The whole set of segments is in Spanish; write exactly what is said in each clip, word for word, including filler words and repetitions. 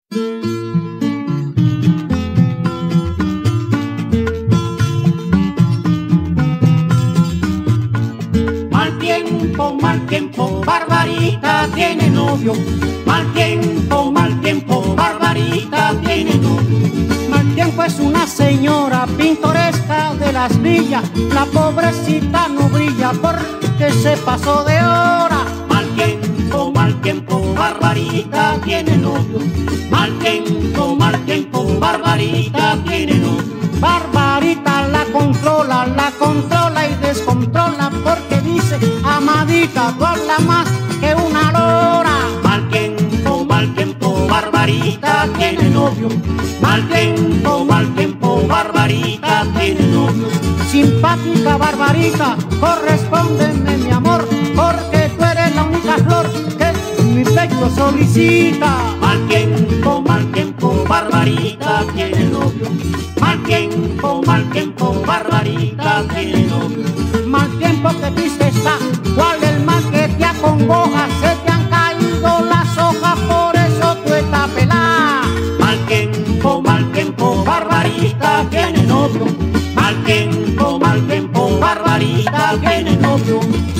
Mal tiempo, mal tiempo, Barbarita tiene novio. Mal tiempo, mal tiempo, Barbarita tiene novio. Mal tiempo es una señora pintoresca de las villas. La pobrecita no brilla porque se pasó de hora. Mal tiempo, mal tiempo, Barbarita tiene novio. Mal tiempo, mal tiempo, Barbarita tiene novio. Barbarita la controla, la controla y descontrola porque dice: amadita, tú hablas más que una lora. Mal tiempo, mal tiempo, Barbarita tiene novio. Mal tiempo, mal tiempo, Barbarita tiene novio. Simpática Barbarita, correspóndeme mi amor, porque tú eres la única flor que mi pecho solicita. Mal tiempo, mal tiempo, Barbarita tiene novio. Mal tiempo, mal tiempo, Barbarita tiene novio. Mal tiempo que triste está, cuál el mal que te acongoja. Se te han caído las hojas, por eso tú estás pelada. Mal tiempo, mal tiempo, Barbarita tiene novio. Mal tiempo, mal tiempo, Barbarita tiene novio.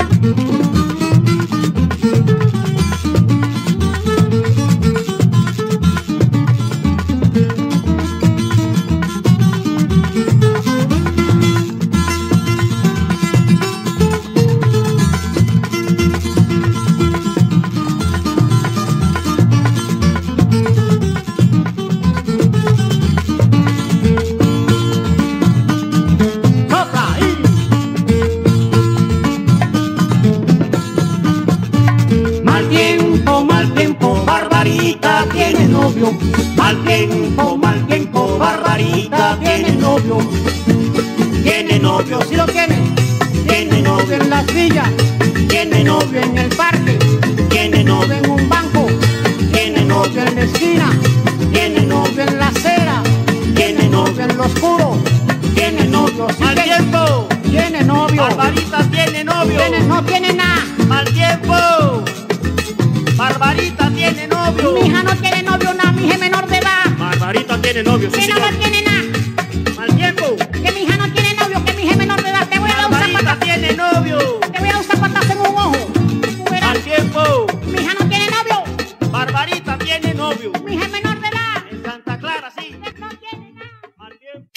Barbarita tiene novio. Mal tiempo, mal tiempo, Barbarita tiene novio. Tiene novio, Si lo tiene, tiene novio en las villas, tiene novio en el parque, tiene novio en un banco, tiene novio en la esquina, tiene novio en la acera, tiene novio en lo oscuro. tiene novio. Si Mal tiene- tiempo, Tiene novio. Barbarita tiene novio. Tiene- no tiene nada. Mal tiempo, Barbarita tiene novio. Mi hija no tiene novio, nada, mi hija es menor de edad. Barbarita tiene novio, sí Que no señor. lo tiene nada. Mal tiempo, Que mi hija no tiene novio, que mi hija es menor de edad. Te voy a dar un Barbarita zapatazo. tiene novio. Te voy a dar un zapatazo en un ojo. Tú verás. Mal tiempo, Mi hija no tiene novio. Barbarita tiene novio. Mi hija es menor de edad. En Santa Clara, sí. No tiene nada. Mal tiempo.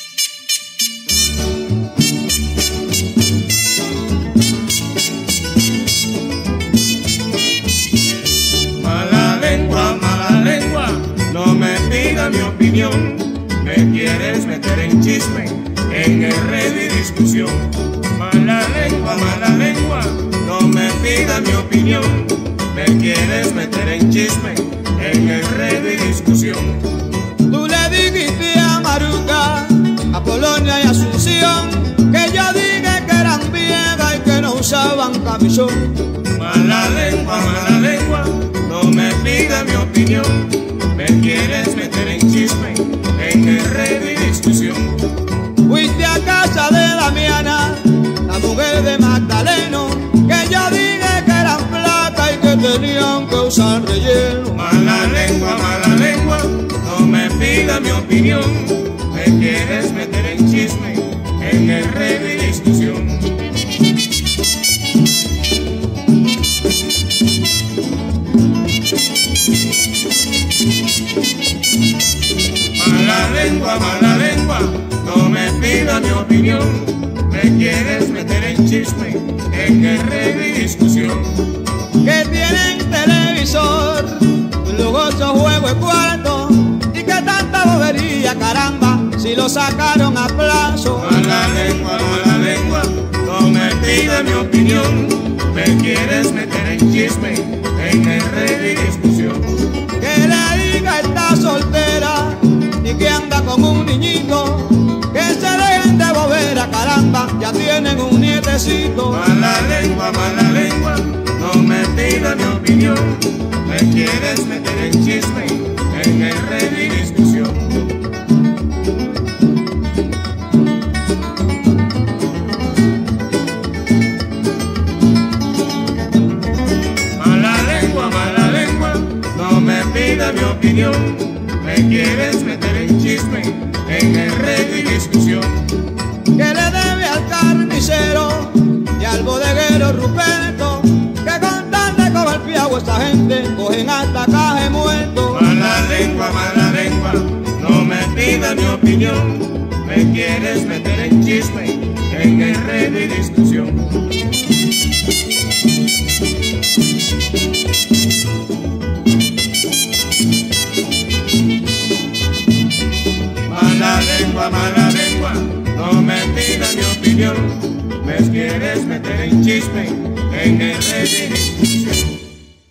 Mala lengua, mala lengua, no me pidas mi opinión. Me quieres meter en chisme, en enredo y discusión. Mala lengua, mala lengua, no me pidas mi opinión. Me quieres meter en chisme, en enredo y discusión. Tú le dijiste a Maruca, a Polonia y a Asunción, que yo dije que eran viejas y que no usaban camisón. Mala lengua, mala lengua, no me pidas mi opinión. Me quieres meter en chisme, en enredo y discusión. Fuiste a casa de Damiana, la mujer de Magdaleno, que yo dije que eran plata y que tenían que usar relleno. Mala lengua, mala lengua, no me pidas mi opinión. Me quieres meter en chisme, en enredo y discusión. Mala lengua, mala lengua, no me pidas mi opinión. Me quieres meter en chisme, en enredo y discusión. Que tienen televisor, lujoso juego de cuarto, y que tanta bobería, caramba, si lo sacaron a plazo. Mala lengua, mala lengua, no me pidas mi opinión. Me quieres meter en chisme, en enredo y discusión. Que la hija está soltera y que anda con un niñito, que se dejen de bobera, caramba, ya tienen un nietecito. Mala lengua, mala lengua, no me pidas mi opinión. Me quieres meter en chisme, en enredo y discusión. Mala lengua, mala lengua, no me pidas mi opinión. me quieres meter en chisme, en enredo y discusión. Que le debe al carnicero y al bodeguero Ruperto, que con tal de comer piagua esta gente cogen hasta caje muerto. Mala lengua, mala lengua, no me pidas mi opinión, me quieres meter en chisme, en enredo y discusión. Mala lengua, mala lengua, no me pidas mi opinión, me quieres meter en chisme, en enredo y discusión.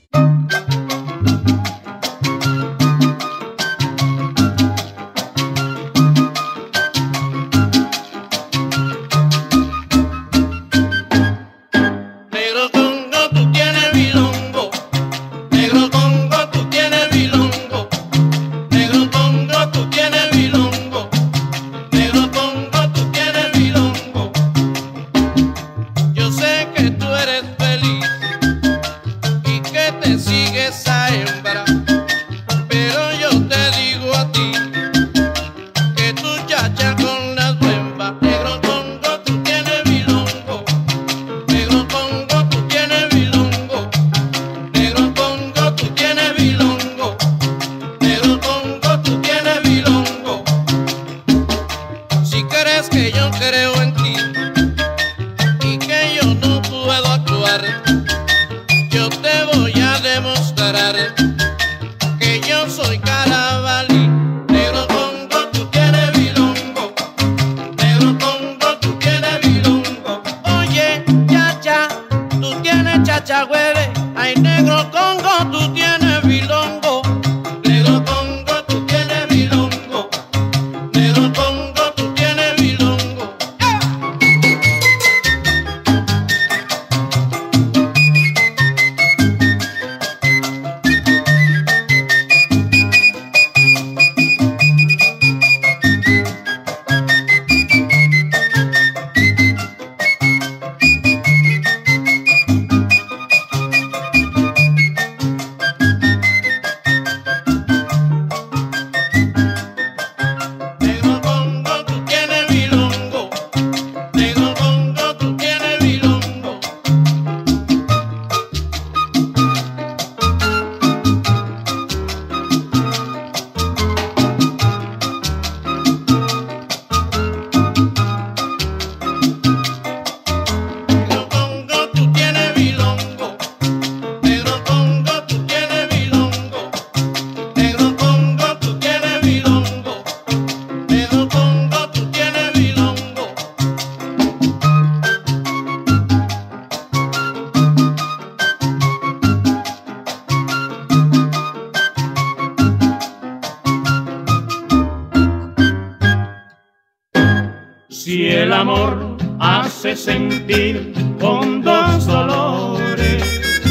Si el amor hace sentir hondos dolores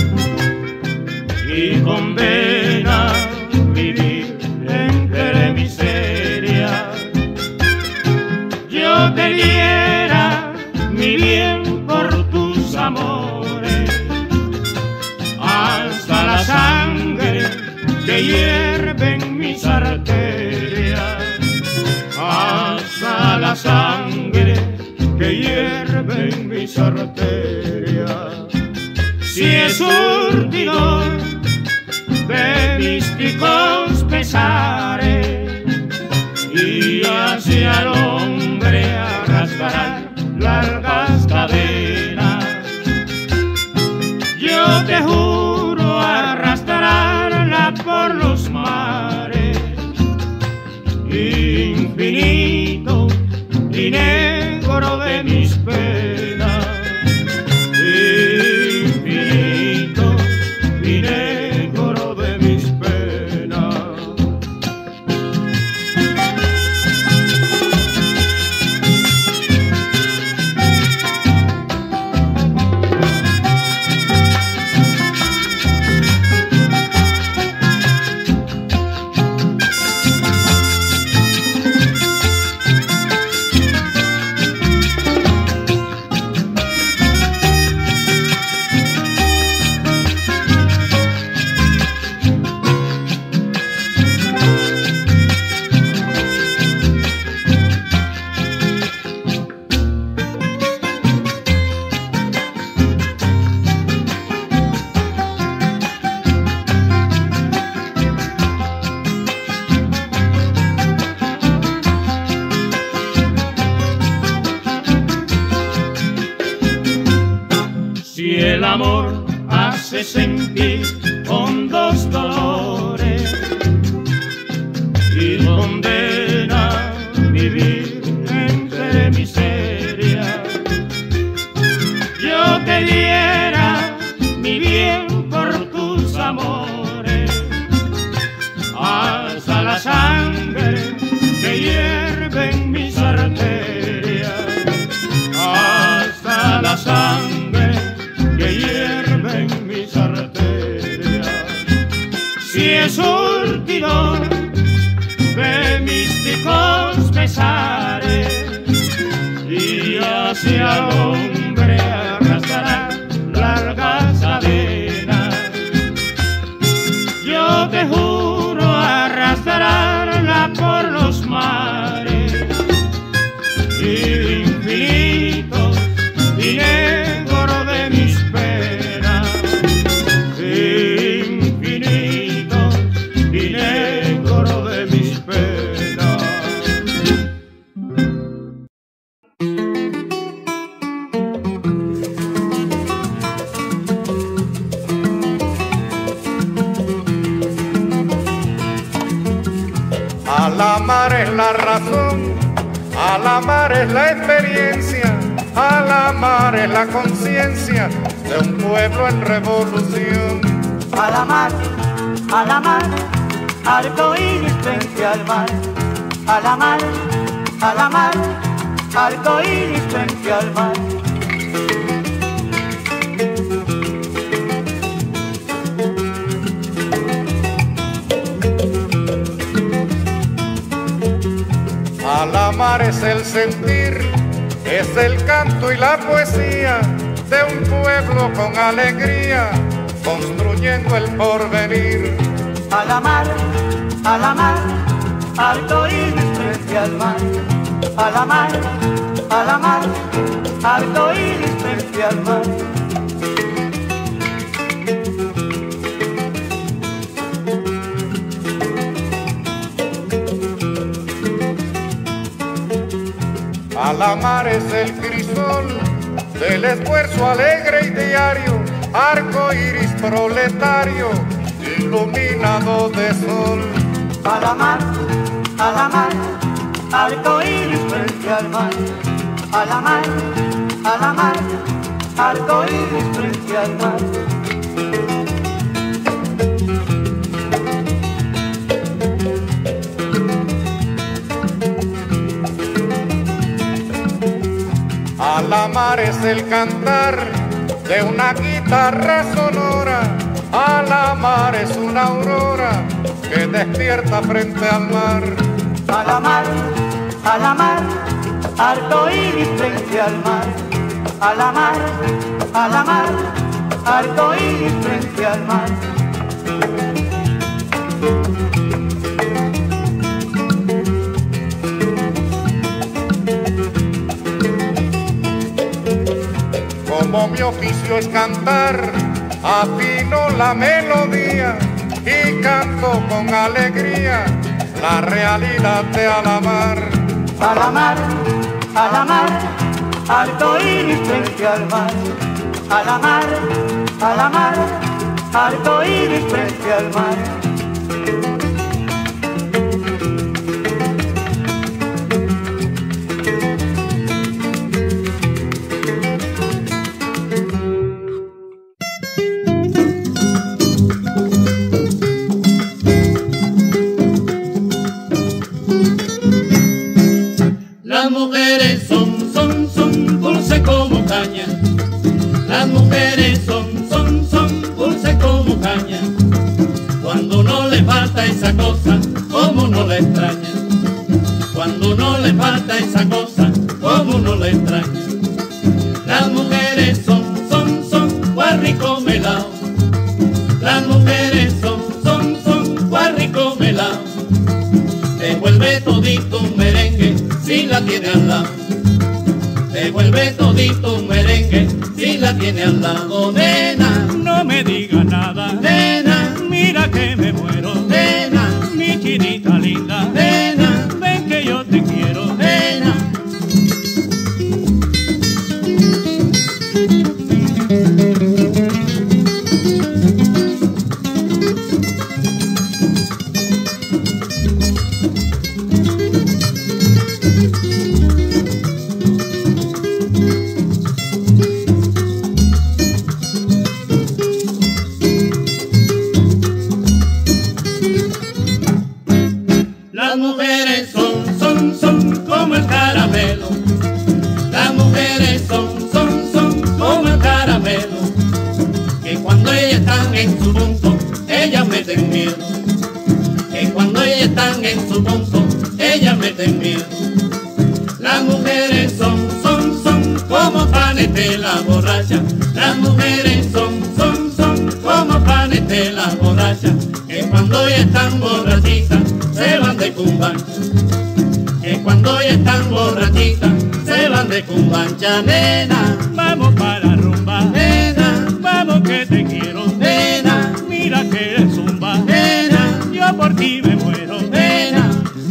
y condena vivir entre miseria, yo te diera mi bien por tus amores, hasta la sangre que hierve en mis arterias, hasta la sangre que hierve en mis arterias. Si es surtidor de místicos pesares y hacia el hombre arrastrará largas cadenas, yo te juro arrastrarla por los mares infinito y negro de mis penas, infinito y negro de mis penas. amor hace sentir hondos dolores y condena a vivir entre miseria. Yo te diera mi bien por tus amores, hasta la sangre que hierve en mis arterias, hasta la sangre que hierve en mis arterias. Si es surtidor de místicos pesares y hacia el hombre arrastrará largas cadenas, yo te juro arrastrarla por los mares infinitos y negros de mis penas, infinitos y negros de mis penas. Al amar es la razón, al amar es la experiencia, al amar es la conciencia de un pueblo en revolución. Al amar, al amar, arcoíris frente al mar. Al amar, al amar, arcoíris frente al mar. Al amar es el sentir, es el canto y la poesía de un pueblo con alegría, construyendo el porvenir. Al amar, al amar, arcoíris frente al mar. Al amar, al amar, arcoíris frente al mar. Al amar es el crisol del esfuerzo alegre y diario, arco iris proletario, iluminado de sol. Al amar, al amar, arcoíris frente al mar. Al amar, al amar, arcoíris frente al mar. Al amar es el cantar de una guitarra sonora, al amar es una aurora que despierta frente al mar. Al amar, al amar, arcoíris frente al mar. Al amar, al amar, arcoíris frente al mar. Como mi oficio es cantar, afino la melodía y canto con alegría la realidad de al amar. Al amar, al amar, arcoíris frente al mar. Al amar, al amar, arcoíris frente al mar. Las mujeres son, son, son dulces como caña. Las mujeres son, son, son dulces como caña. Cuando no le falta esa cosa, como no le extraña. Cuando no le falta esa cosa, como no le extraña. Las mujeres son, son, son guarrico melao. Las mujeres son, son, son guarrico melao. Devuelve todito un merengue si la tiene al lado. Devuelve todito un merengue si la tiene al lado. Nena, No me diga nada, nena, mira que me muero, nena, mi chinita linda, nena, ven que yo te quiero, nena. nena. Las mujeres son, son, son como el caramelo. Las mujeres son, son, son como el caramelo. Que cuando ellas están en su punto, ellas meten miedo. Que cuando ellas están en su punto, ellas meten miedo. Las mujeres son, son, son como panetela borracha. Las mujeres son, son, son como panetela borracha. Que cuando ya están borrachitas se van de cumbancha. Que cuando ya están borrachitas se van de cumbancha. Nena, vamos para la rumba. nena, Vamos que te quiero. nena, Mira que eres zumba. nena, Yo por ti me muero. nena.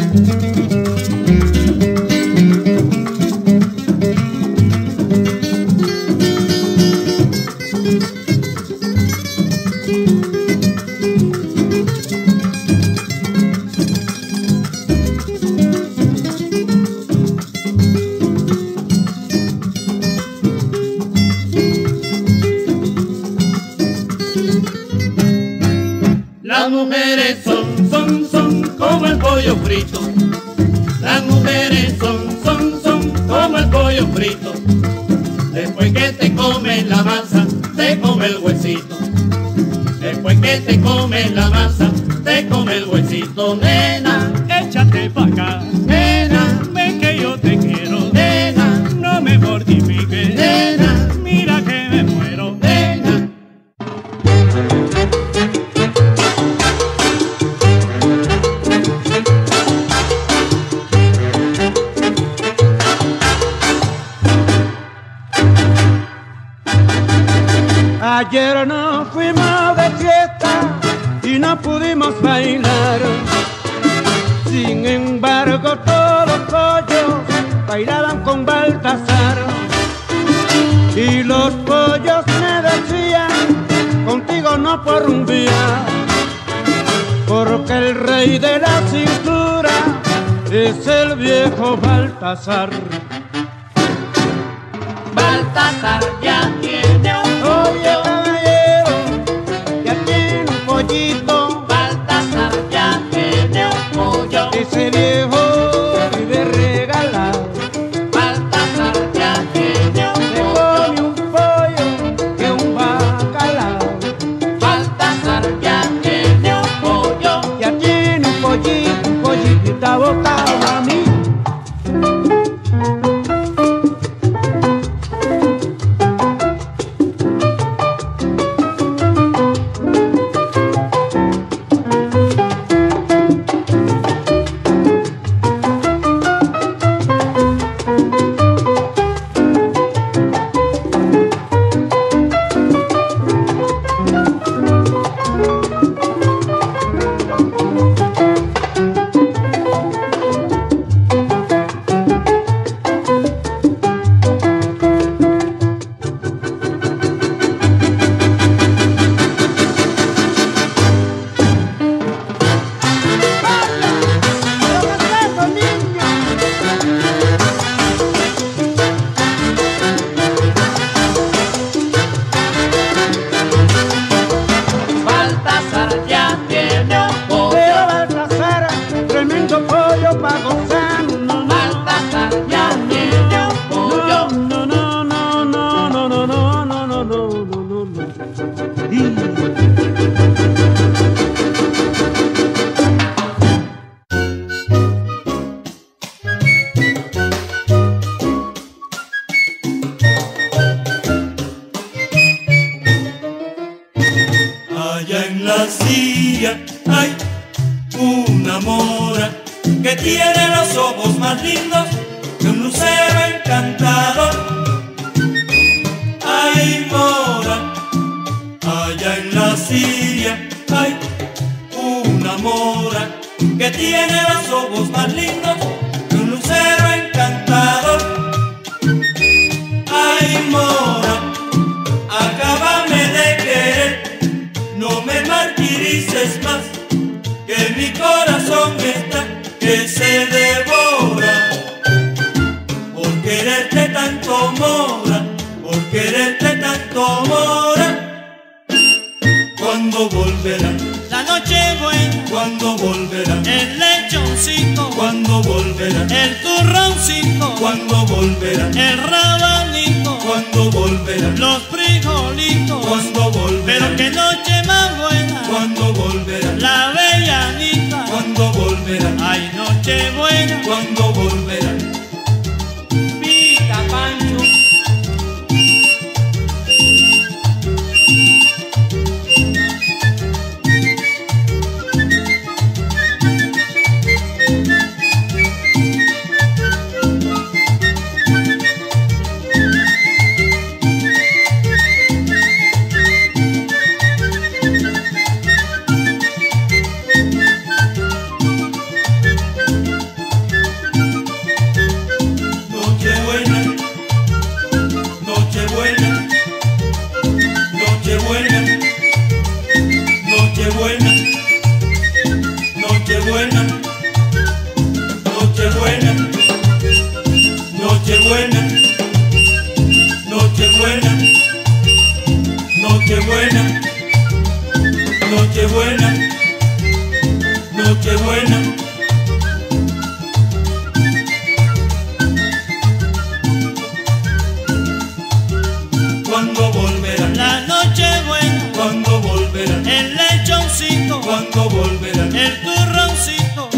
Las mujeres son, son, son como el pollo frito. Las mujeres son, son, son como el pollo frito. Después que te comes la masa, te come el huesito. Después que te comes la masa, te come el huesito. Nena, Échate pa' acá. nena, Ven que yo te quiero. nena, No me mortifiques. nena, Mira que me muero. nena. Ayer nos fuimos de fiesta y no pudimos bailar. Sin embargo, todos los pollos bailaban con Baltasar. Y los pollos me decían, contigo no por rumbear, porque el rey de la cintura es el viejo Baltasar. Baltasar ya tiene un Oye, pollo. caballero, ya tiene un pollito. Baltasar ya tiene un pollo. Ese viejo vive regalado. Baltasar ya tiene un Le pollo. pone un pollo que un bacalao. Baltasar ya tiene un pollo. Ya tiene un pollito, un pollito y está botado a mí. Baltasar ya tiene un pollo. Pero Baltasar, tremendo pollo pa' gozar. No, no, Baltasar ya tiene un pollo. no, no, no, no, no, no, no, no, no, no, no, no, no. Y- Allá en la silla hay una mora que tiene los ojos más lindos que un lucero encantador. Ay, mora, allá en la silla hay una mora que tiene los ojos más lindos que un lucero encantador. Ay, mora, acábame de querer, no me martirices más, que mi corazón está que se devora. Por quererte tanto, mora, por quererte tanto, mora. ¿Cuándo volverá? La noche buena, ¿Cuándo volverá? el lecho lechoncito, cuando volverá, el turroncito, cuando volverá, el rabanito, cuando volverá, los frijolitos, cuando volverá, pero qué noche más buena, cuando volverá, la avellanita, cuando volverá, ay noche buena, cuando volverá. Pita Pancho. Cuando volverá, La noche buena, cuando volverá, el lechoncito, cuando volverá, el turroncito.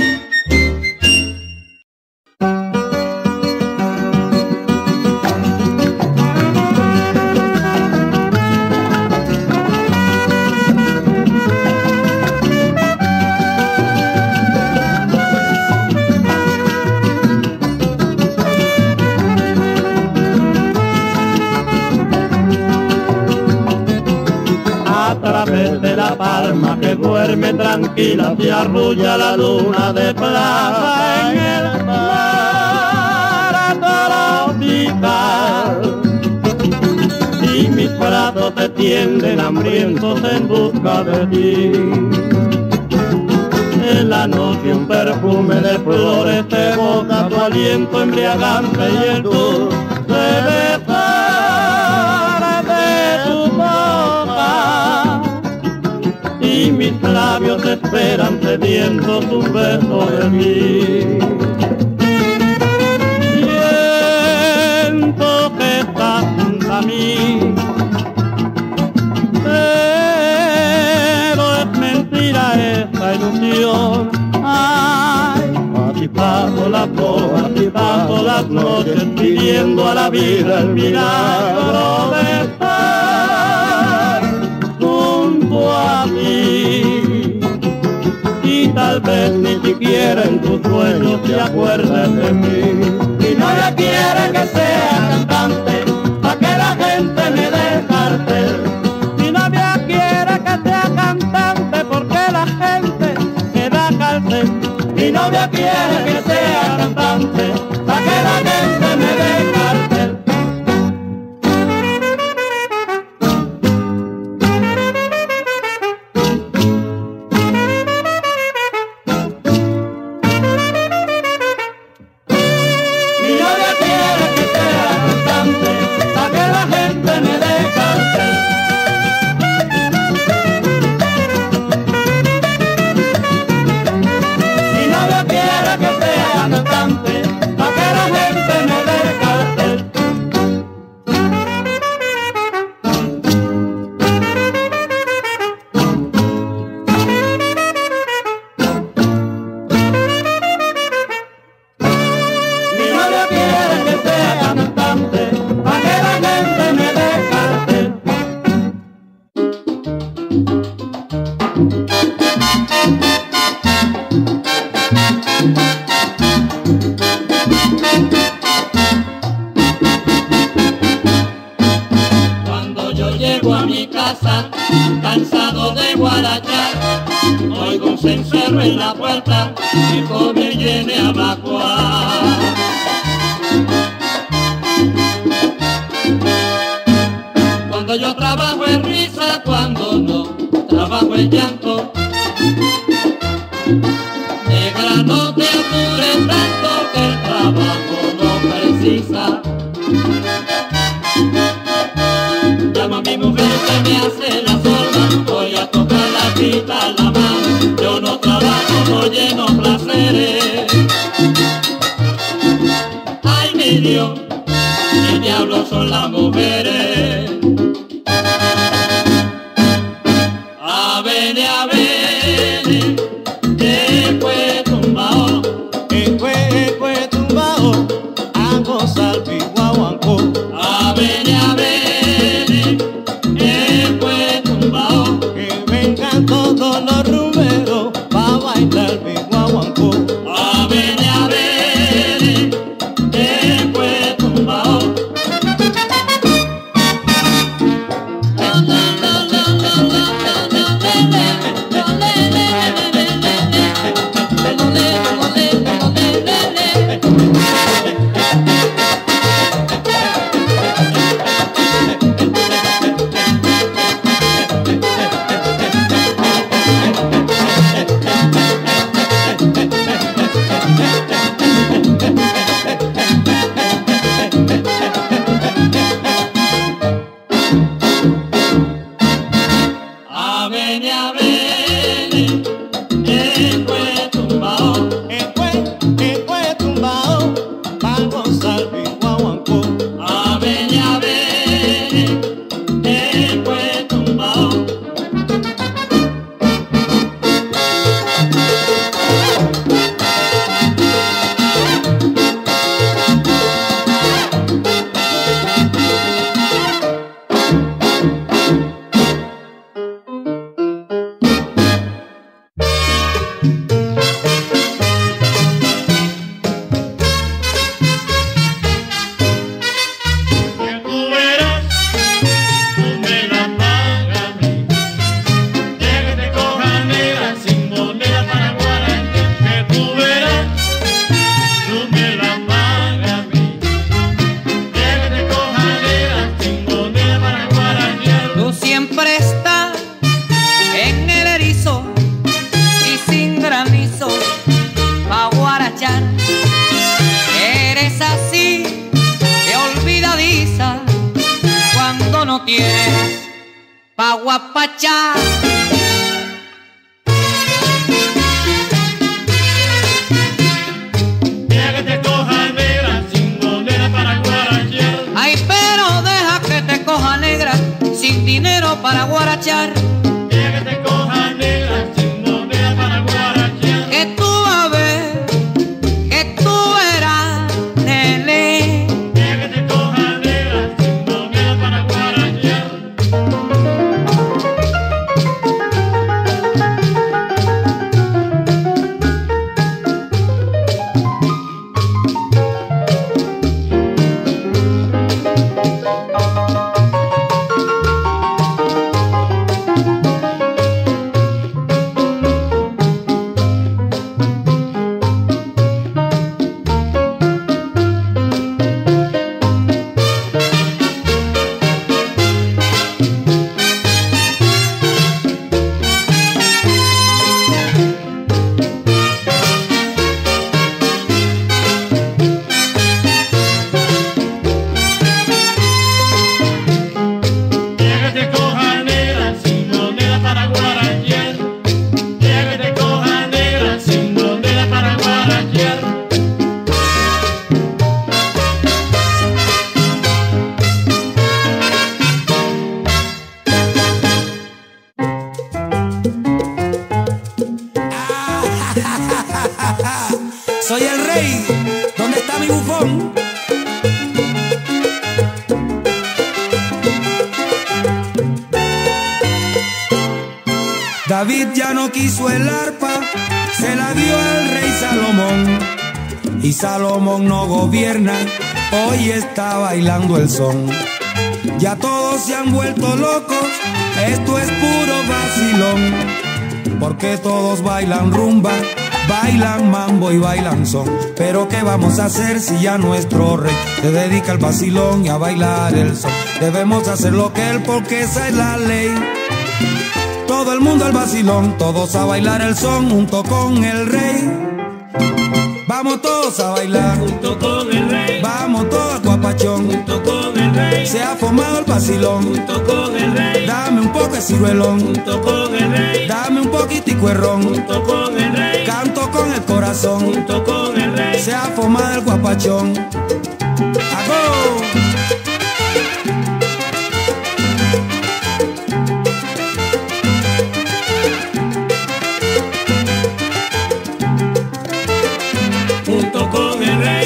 A través de la palma que duerme tranquila se arrulla la luna de plata en el mar tropical. Y mis brazos se tienden hambrientos en busca de ti. En la noche un perfume de flores te evoca tu aliento embriagante y el dulce besar de tu boca. Y mis labios esperan sedientos un beso de mí. Siento que estás junto a mí, pero es mentira esta ilusión. Ay, así paso las horas y paso las noches pidiendo a la vida el milagro de estar junto a ti. Y tal vez ni siquiera en tus sueños te acuerdes de mí. Mi novia quiere que sea cantante, pa' que la gente me dé cartel. Mi novia quiere que sea cantante, porque la gente me da cartel. Mi novia quiere que sea cantante, pa' que la gente me dé cartel. Mi novia quiere que sea cantante, pa' que la gente me dé cartel. Mi novia quiere que sea cantante, pa' que la gente me dé cartel. Mi novia quiere que sea cantante, pa' que la gente me dé cartel. Cuando yo llego a mi casa, cansado de guarachar, oigo un cencerro en la puerta y todo me viene a evacuar. Cuando yo trabajo en risa, cuando no trabajo en llanto. Negra, no te apures tanto, que el trabajo no precisa. Llamo a mi mujer que me hace la sorda, voy a tocar la guitarra, la mano. Yo no trabajo, no lleno placeres. son las mujeres. A ver, a ver, después tumbao, después tumbao, a gozar guaguancó. A ver, a ver, después tumbao, que vengan todos los rumberos pa' bailar guaguancó. a ver, a ver, después tumbao. A ver, a ver, después tumbao, Después, después tumbao, pa' gozar guaguancó. a ver, a ver, después tumbao. Que tú verás, tú me la pagas a mí. Ya que te coja negra sin moneda para guarañar. Que tú verás, tú me la pagas a mí. Ya que te coja negra sin moneda para guarañar. Tú siempre estás en el erizo y sin granizo pa' guarachar. Eres así de olvidadiza cuando no tienes pa' guapachar. Ya que te coja negra sin moneda para guarañar. Ay, pero deja que te coja negra sin dinero para guarachar. Ya que te coja negra sin moneda para guarañar. Que tú vas a ver, que tú verás, nene. Ya que te coja negra sin moneda para guarañar. Ya que te coja negra sin moneda para guarañar. Ya que te coja negra sin moneda para guarañar. Soy el rey, ¿dónde está mi bufón? David ya no quiso el arpa, se la dio al rey Salomón. Y Salomón no gobierna, hoy está bailando el son. Ya todos se han vuelto locos, esto es puro vacilón. Porque todos bailan rumba, bailan mambo y bailan son. Pero ¿qué vamos a hacer si ya nuestro rey se dedica al vacilón y a bailar el son? Debemos hacer lo que él, porque esa es la ley. Todo el mundo al vacilón, todos a bailar el son junto con el rey. Vamos todos a bailar Junto con el rey, vamos todos guapachón. junto con el rey, Se ha formado el vacilón, junto con el rey, dame un poco de ciruelón, junto con el rey, dame un poquitico de ron. junto con el rey, Canto con el corazón, junto con el rey. se ha formado el guapachón. ¡Agó!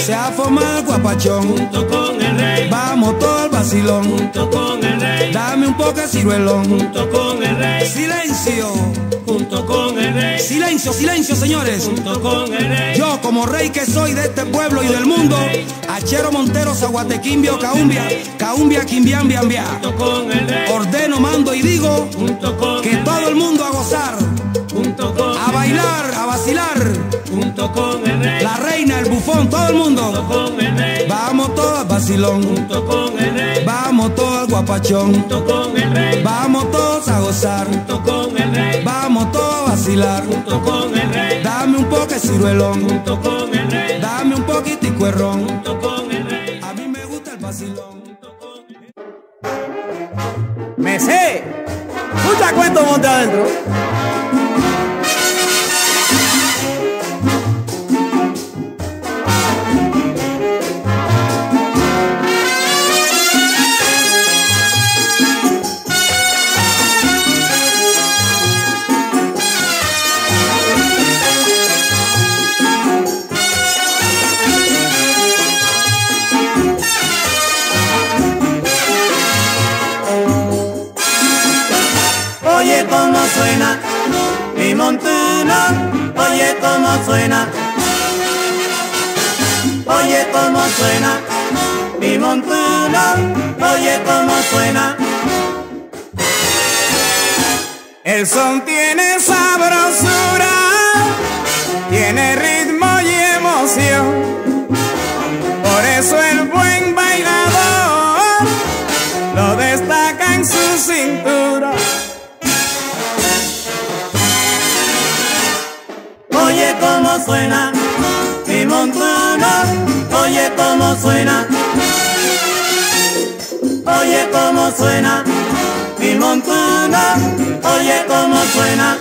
se ha formado el guapachón. junto con el rey, Vamos todo al vacilón. junto con el rey, Dame un poco de ciruelón. junto con el rey, Silencio, junto con el rey, silencio, silencio, señores. junto con el rey. Yo, como rey que soy de este pueblo y del mundo, Achero Montero, Zaguatequimbio, Caumbia, Caumbia, Quimbián, Biambia, Junto con el rey, ordeno, mando y digo junto con que el todo rey, el mundo a gozar, junto con a bailar, a vacilar. junto con el rey, La reina, el bufón, todo el junto mundo. con el rey, Vamos todos al vacilón. junto con el rey, Vamos todos al guapachón. junto con el rey, Vamos todos a gozar. junto con el rey, Vamos todos a vacilar. junto con el rey, Dame un poco de ciruelón. junto con el rey, Dame un poquitico de ron. junto con el rey, A mí me gusta el vacilón. junto con el rey. Me sé, escucha cuento monte adentro. Oye cómo suena mi montuno, oye cómo suena, oye cómo suena mi montuno, oye cómo suena. El son tiene sabrosura, tiene ritmo y emoción. Por eso el buen bailador lo destaca en su cintura. Oye cómo suena mi montuno, oye cómo suena, oye cómo suena mi montuno, oye cómo suena.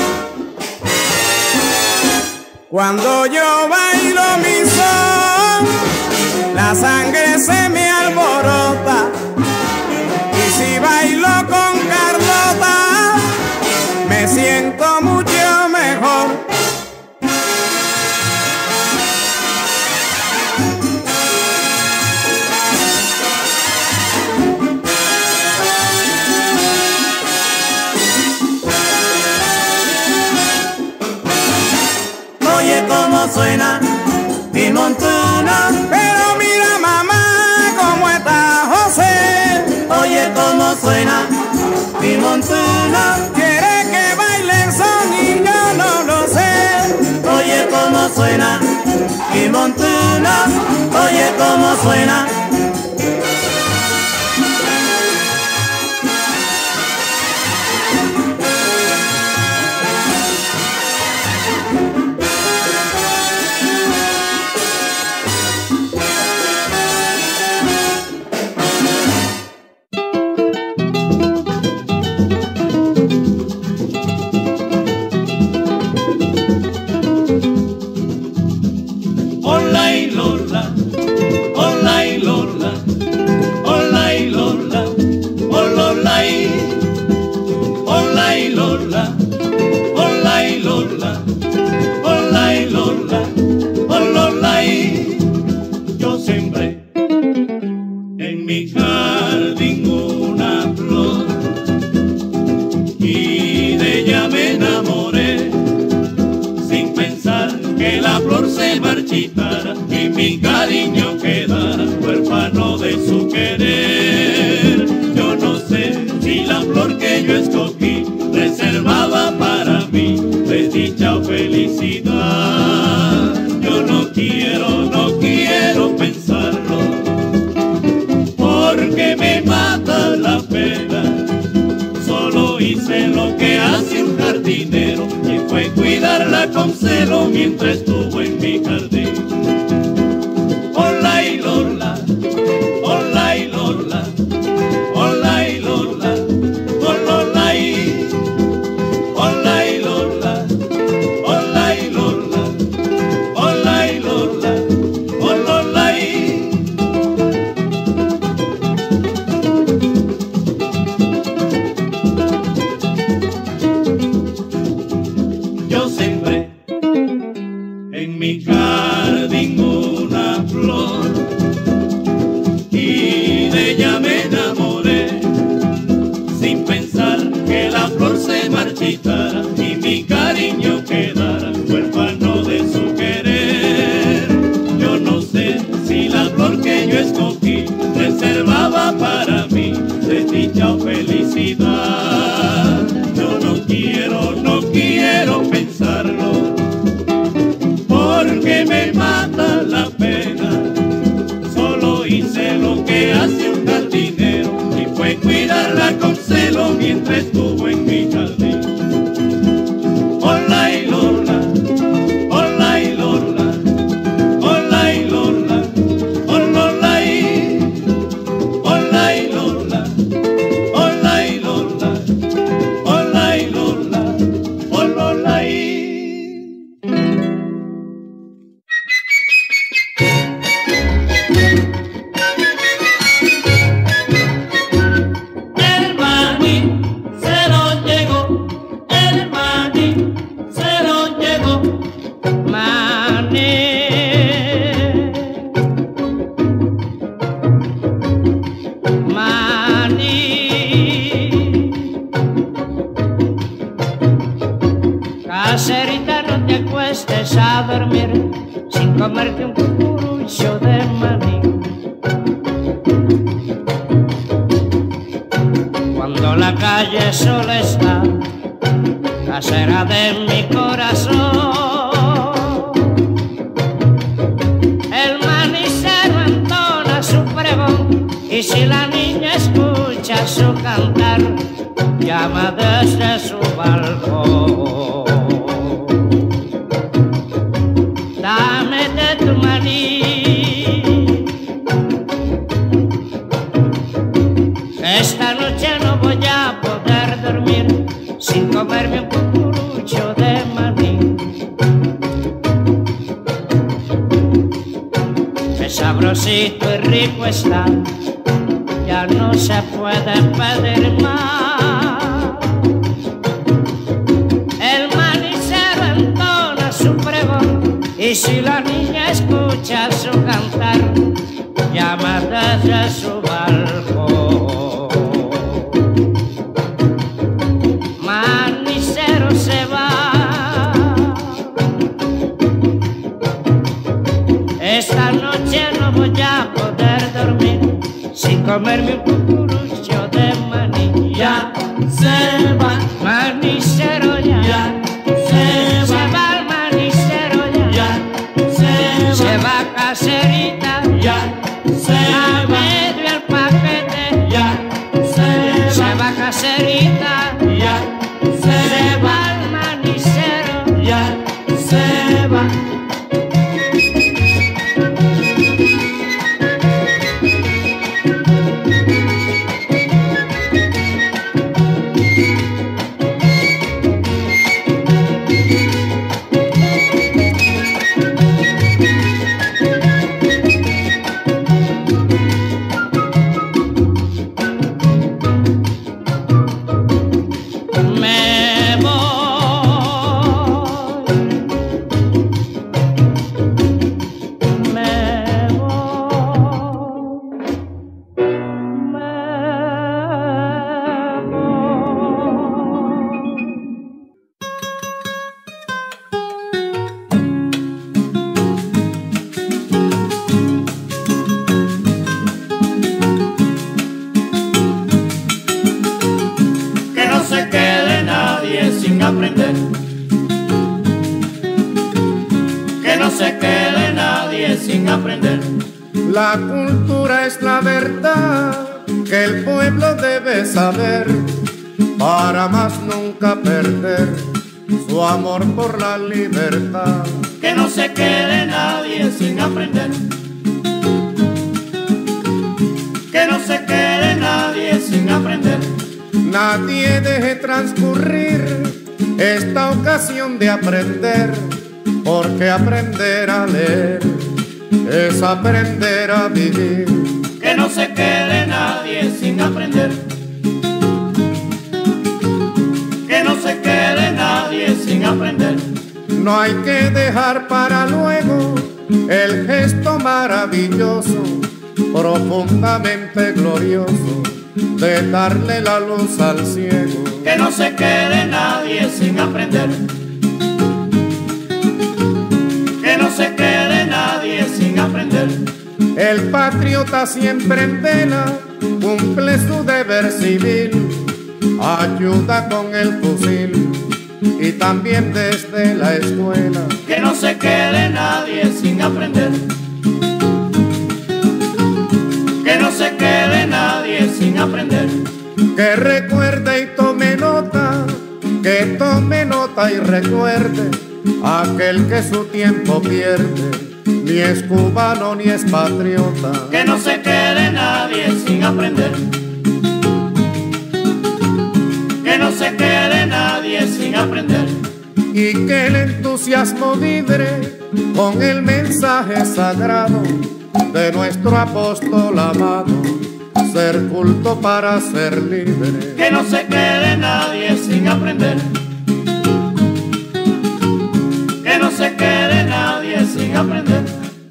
Cuando yo bailo mi son, la sangre se me alborota. Y si bailo con Carlota, me siento mucho mejor. Oye cómo suena mi montuno, Pero mira mamá, cómo está José. oye cómo suena mi montuno, Quiere que baile el son y yo no lo sé. oye cómo suena mi montuno, oye cómo suena. Hola y Lola, hola y Lola, hola y Lola, hola y hola y Lola, hola y Lola, hola y Lola, hola y yo sembré en mi jardín una flor y de ella me enamoré sin pensar que la flor se marchitara y mi cariño quedara huérfano de su querer. Yo no sé si la flor que yo escogí reservaba para mí desdicha o felicidad. Yo no quiero, no quiero pensarlo, porque me mata la pena. Solo hice lo que hace un jardinero y fue cuidarla con celo mientras estuvo en mi jardín. Hola y Lola, hola y Lola, hola y Lola, hola y hola y Lola, hola y Lola, ella me enamoré, sin pensar que la flor se marchitara y mi cariño quedara huérfano de su querer. Yo no sé si la flor que yo escogí reservaba para mí desdicha o felicidad. Yo no quiero, no quiero pensarlo, porque me mata la pena. Solo hice lo que hace un jardinero y fue cuidarla con celo mientras estuvo en mi jardín. Hola y Lola, hola y Lola, hola y Lola, hola y hola y Lola, hola y Lola, hola y Lola, hola y. El maní se lo llevó, el maní se lo llevó. Maní, maní, caserita, no te acuestes a dormir sin comerte un cucurucho de maní. Cuando la calle sola está, casera de mi corazón, el manicero entona su pregón, y si la niña escucha su cantar, llama desde su balcón. Dame de tu maní, esta noche no voy a poder dormir sin comerme un cucurucho de maní. Qué sabrosito y rico está, ya no se puede pedir más. El manicero entona su pregón, y si la niña escucha su cantar, llama desde su balcón. Manicero se va, esta noche no voy a poder dormir sin comerme un cucurucho de maní. Ya se va, Manicero ya, ya se se va, va el manicero ya, ya se se va, va caserita, ya se a va, medio el paquete, ya se se va, va caserita, ya se se va va, el manicero. ya se va. Me voy, me voy, me Que no se quede nadie sin aprender, que no se quede nadie sin aprender. La cultura es la verdad que el pueblo debe saber para más nunca perder su amor por la libertad. Que no se quede nadie sin aprender, que no se quede nadie sin aprender. Nadie deje transcurrir esta ocasión de aprender, porque aprender a leer es aprender a vivir. Que no se quede nadie sin aprender, que no se quede nadie sin aprender. No hay que dejar para luego el gesto maravilloso profundamente glorioso de darle la luz al ciego. Que no se quede nadie sin aprender, que no se quede nadie sin aprender. El patriota siempre en vela cumple su deber civil, ayuda con el fusil y también desde la escuela. Que no se quede nadie sin aprender, que no se quede nadie sin aprender. Que recuerde y tome nota, que tome nota y recuerde, aquel que su tiempo pierde, ni es cubano ni es patriota. Que no se quede nadie sin aprender, que no se quede nadie sin aprender. Y que el entusiasmo vibre con el mensaje sagrado de nuestro apóstol amado, ser culto para ser libre. Que no se quede nadie sin aprender, que no se quede nadie sin aprender.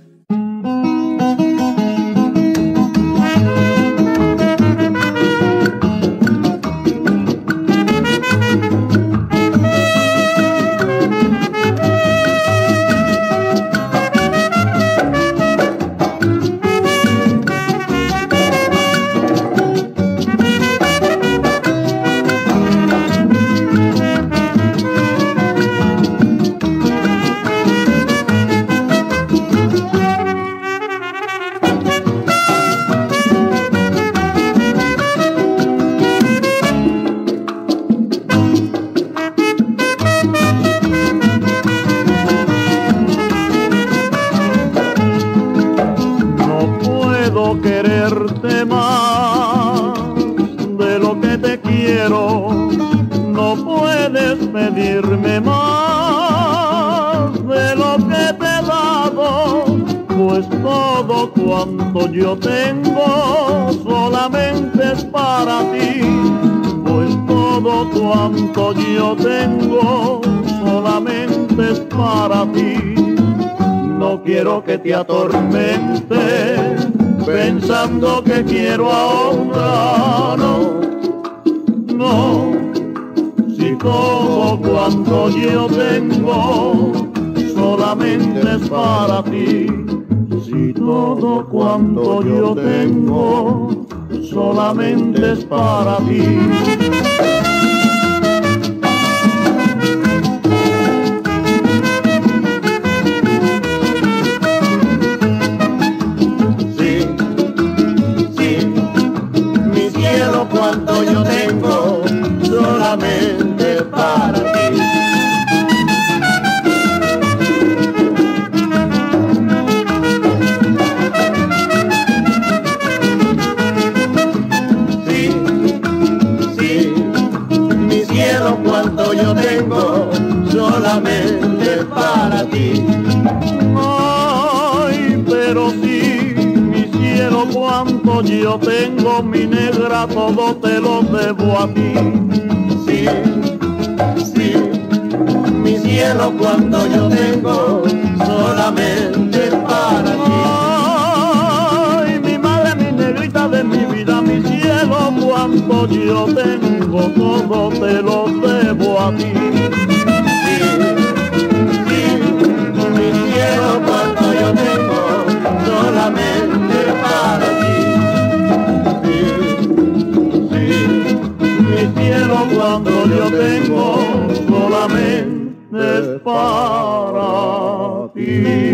Quererte más de lo que te quiero, no puedes pedirme más de lo que te he dado, pues todo cuanto yo tengo solamente es para ti, pues todo cuanto yo tengo solamente es para ti. No quiero que te atormente pensando que quiero a otra, no, no. Si todo cuanto yo tengo solamente es para ti, si todo cuanto yo tengo solamente es para ti. Cuanto yo tengo solamente para ti. Sí, sí, mi cielo, cuanto yo tengo solamente para ti. Ay, pero sí, mi cielo, cuanto yo tengo, mi negra, todo te lo debo a ti. Sí, sí, mi cielo, cuanto yo tengo solamente para ti. Ay, mi madre, mi negrita de mi vida, mi cielo, cuanto yo tengo, todo te lo debo a ti. Sí, sí, mi cielo, cuanto yo tengo solamente para ti. Mi cielo, cuando yo tengo solamente es para ti.